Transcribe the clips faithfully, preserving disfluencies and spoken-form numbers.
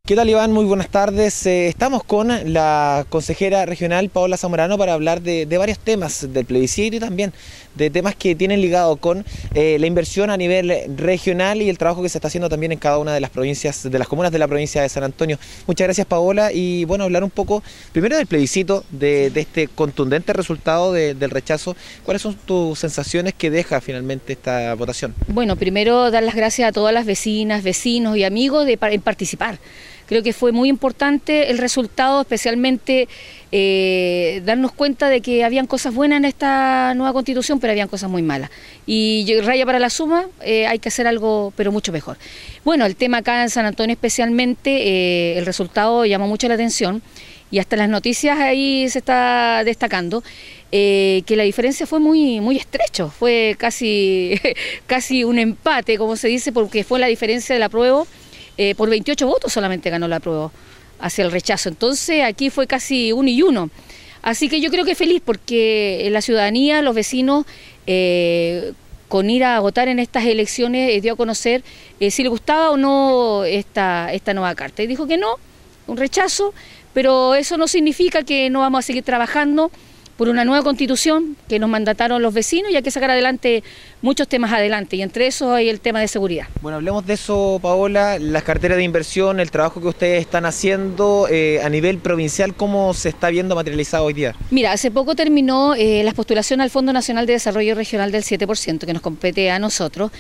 ¿Qué tal, Iván? Muy buenas tardes. Eh, estamos con la consejera regional Paola Zamorano para hablar de, de varios temas del plebiscito y también de temas que tienen ligado con eh, la inversión a nivel regional y el trabajo que se está haciendo también en cada una de las provincias, de las comunas de la provincia de San Antonio. Muchas gracias, Paola, y bueno, hablar un poco primero del plebiscito, de, de este contundente resultado de, del rechazo. ¿Cuáles son tus sensaciones que deja finalmente esta votación? Bueno, primero dar las gracias a todas las vecinas, vecinos y amigos de en participar. Creo que fue muy importante el resultado, especialmente eh, darnos cuenta de que habían cosas buenas en esta nueva constitución, pero habían cosas muy malas. Y raya para la suma, eh, hay que hacer algo, pero mucho mejor. Bueno, el tema acá en San Antonio especialmente, eh, el resultado llamó mucho la atención y hasta las noticias ahí se está destacando. Eh, que la diferencia fue muy muy estrecho, fue casi, casi un empate, como se dice, porque fue la diferencia del apruebo. Eh, por veintiocho votos solamente ganó la apruebo hacia el rechazo, entonces aquí fue casi uno y uno. Así que yo creo que feliz porque la ciudadanía, los vecinos, eh, con ir a votar en estas elecciones eh, dio a conocer eh, si le gustaba o no esta, esta nueva carta. Y dijo que no, un rechazo, pero eso no significa que no vamos a seguir trabajando por una nueva constitución que nos mandataron los vecinos y hay que sacar adelante muchos temas adelante, y entre esos hay el tema de seguridad. Bueno, hablemos de eso, Paola, las carteras de inversión, el trabajo que ustedes están haciendo eh, a nivel provincial, ¿cómo se está viendo materializado hoy día? Mira, hace poco terminó eh, la postulación al Fondo Nacional de Desarrollo Regional del siete por ciento, que nos compete a nosotros,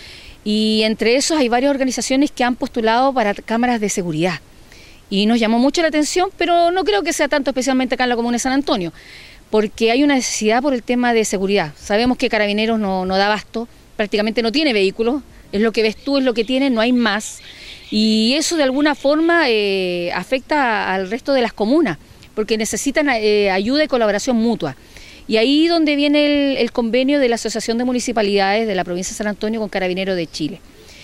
y entre esos hay varias organizaciones que han postulado para cámaras de seguridad, y nos llamó mucho la atención, pero no creo que sea tanto especialmente acá en la comuna de San Antonio, porque hay una necesidad por el tema de seguridad. Sabemos que Carabineros no, no da abasto, prácticamente no tiene vehículos, es lo que ves tú, es lo que tiene, no hay más. Y eso de alguna forma eh, afecta al resto de las comunas, porque necesitan eh, ayuda y colaboración mutua. Y ahí donde viene el, el convenio de la Asociación de Municipalidades de la provincia de San Antonio con Carabineros de Chile.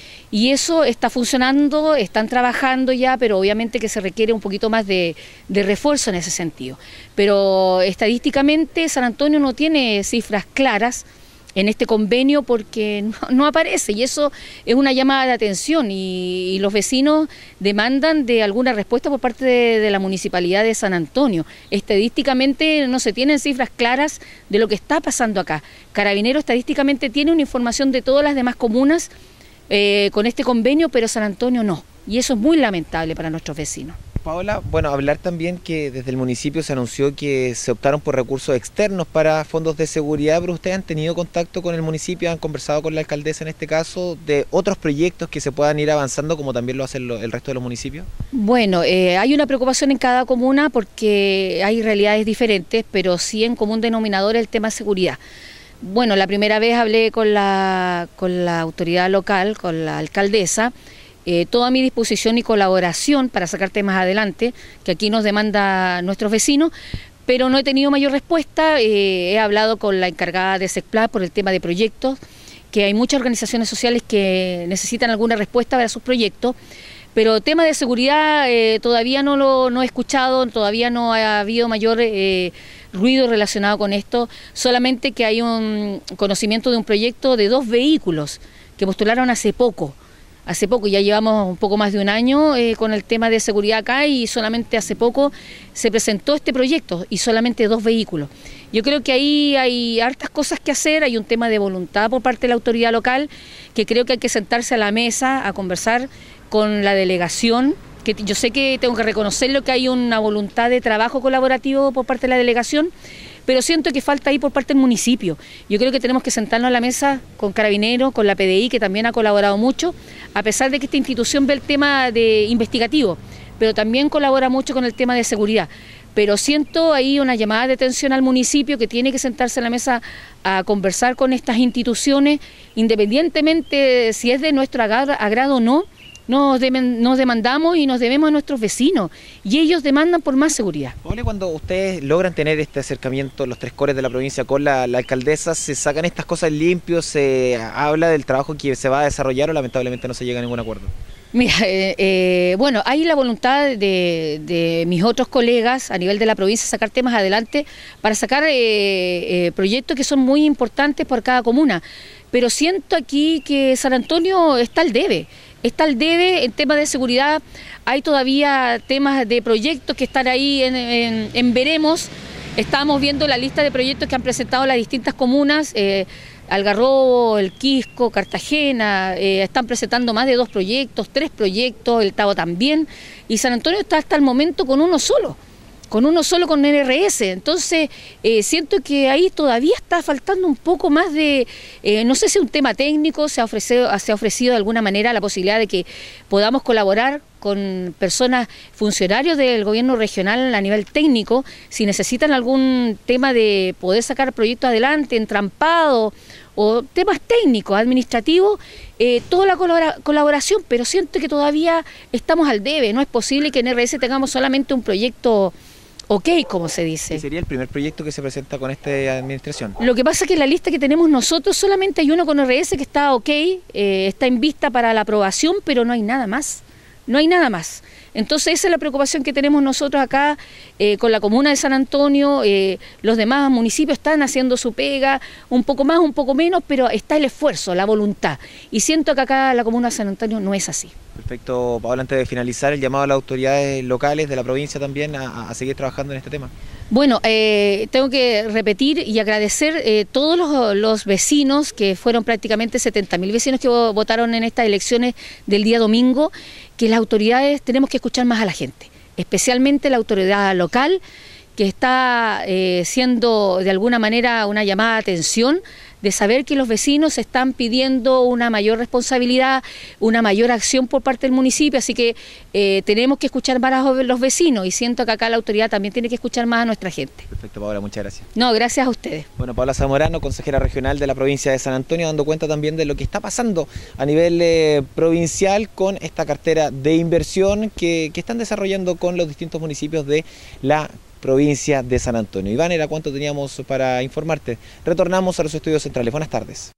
Y eso está funcionando, están trabajando ya, pero obviamente que se requiere un poquito más de, de refuerzo en ese sentido. Pero estadísticamente San Antonio no tiene cifras claras en este convenio porque no, no aparece, y eso es una llamada de atención, y, y los vecinos demandan de alguna respuesta por parte de, de la Municipalidad de San Antonio. Estadísticamente no se tienen cifras claras de lo que está pasando acá. Carabinero estadísticamente tiene una información de todas las demás comunas Eh, con este convenio, pero San Antonio no, y eso es muy lamentable para nuestros vecinos. Paola, bueno, hablar también que desde el municipio se anunció que se optaron por recursos externos para fondos de seguridad, pero ustedes han tenido contacto con el municipio, han conversado con la alcaldesa en este caso, de otros proyectos que se puedan ir avanzando como también lo hacen lo, el resto de los municipios. Bueno, eh, hay una preocupación en cada comuna porque hay realidades diferentes, pero sí en común denominador el tema de seguridad. Bueno, la primera vez hablé con la, con la autoridad local, con la alcaldesa, eh, toda mi disposición y colaboración para sacar temas adelante, que aquí nos demanda nuestros vecinos, pero no he tenido mayor respuesta. Eh, he hablado con la encargada de SECPLA por el tema de proyectos, que hay muchas organizaciones sociales que necesitan alguna respuesta para sus proyectos, pero tema de seguridad eh, todavía no lo no he escuchado, todavía no ha habido mayor eh, ruido relacionado con esto, solamente que hay un conocimiento de un proyecto de dos vehículos que postularon hace poco, hace poco, ya llevamos un poco más de un año eh, con el tema de seguridad acá, y solamente hace poco se presentó este proyecto y solamente dos vehículos. Yo creo que ahí hay hartas cosas que hacer, hay un tema de voluntad por parte de la autoridad local, que creo que hay que sentarse a la mesa a conversar con la delegación, que yo sé que tengo que reconocerlo, que hay una voluntad de trabajo colaborativo por parte de la delegación, pero siento que falta ahí por parte del municipio. Yo creo que tenemos que sentarnos a la mesa con Carabineros, con la P D I, que también ha colaborado mucho, a pesar de que esta institución ve el tema de investigativo, pero también colabora mucho con el tema de seguridad. Pero siento ahí una llamada de atención al municipio, que tiene que sentarse a la mesa a conversar con estas instituciones, independientemente si es de nuestro agrado o no. Nos, deben, nos demandamos y nos debemos a nuestros vecinos, y ellos demandan por más seguridad. Paola, cuando ustedes logran tener este acercamiento, los tres cores de la provincia con la, la alcaldesa, ¿se sacan estas cosas limpios? ¿Se habla del trabajo que se va a desarrollar o lamentablemente no se llega a ningún acuerdo? Mira, eh, eh, bueno, hay la voluntad de, de mis otros colegas a nivel de la provincia sacar temas adelante para sacar eh, eh, proyectos que son muy importantes por cada comuna. Pero siento aquí que San Antonio está al debe. está al debe en temas de seguridad, hay todavía temas de proyectos que están ahí en, en, en veremos. Estamos viendo la lista de proyectos que han presentado las distintas comunas, eh, Algarrobo, El Quisco, Cartagena, eh, están presentando más de dos proyectos, tres proyectos, El Tabo también, y San Antonio está hasta el momento con uno solo, con uno solo con N R S, entonces eh, siento que ahí todavía está faltando un poco más de, eh, no sé si es un tema técnico, se ha, ofrecido, se ha ofrecido de alguna manera la posibilidad de que podamos colaborar con personas, funcionarios del gobierno regional a nivel técnico, si necesitan algún tema de poder sacar proyectos adelante, entrampado, o temas técnicos, administrativos, eh, toda la colabora colaboración, pero siento que todavía estamos al debe, no es posible que en R S tengamos solamente un proyecto ok, como se dice. ¿Y sería el primer proyecto que se presenta con esta administración? Lo que pasa es que en la lista que tenemos nosotros solamente hay uno con R S que está ok, eh, está en vista para la aprobación, pero no hay nada más. No hay nada más. Entonces esa es la preocupación que tenemos nosotros acá eh, con la comuna de San Antonio, eh, los demás municipios están haciendo su pega, un poco más, un poco menos, pero está el esfuerzo, la voluntad. Y siento que acá la comuna de San Antonio no es así. Perfecto, Paola, antes de finalizar, el llamado a las autoridades locales de la provincia también a, a seguir trabajando en este tema. Bueno, eh, tengo que repetir y agradecer eh, todos los, los vecinos, que fueron prácticamente setenta mil vecinos que votaron en estas elecciones del día domingo, que las autoridades tenemos que escuchar más a la gente, especialmente la autoridad local, que está eh, siendo de alguna manera una llamada de atención, de saber que los vecinos están pidiendo una mayor responsabilidad, una mayor acción por parte del municipio, así que eh, tenemos que escuchar más a los vecinos y siento que acá la autoridad también tiene que escuchar más a nuestra gente. Perfecto, Paola, muchas gracias. No, gracias a ustedes. Bueno, Paola Zamorano, consejera regional de la provincia de San Antonio, dando cuenta también de lo que está pasando a nivel eh, provincial con esta cartera de inversión que, que están desarrollando con los distintos municipios de la provincia de San Antonio. Iván, ¿era cuánto teníamos para informarte? Retornamos a los estudios centrales. Buenas tardes.